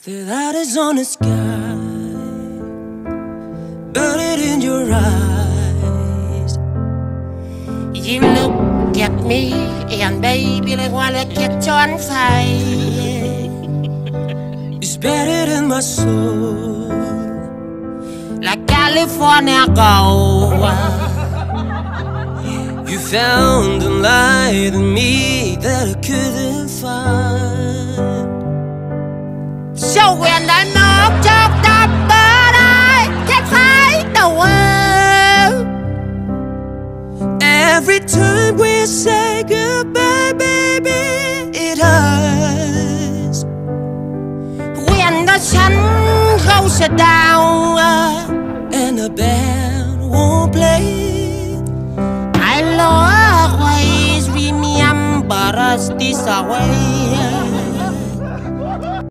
The light is on the sky, burning in your eyes. You look at me and baby like wanna catch on fire. It's better than my soul, like California gold. You found a light in me that I couldn't find. So when I'm all choked up, but I can't find the word. Every time we say goodbye, baby, it hurts. When the sun goes down and the band won't play, I'll always remember us this way.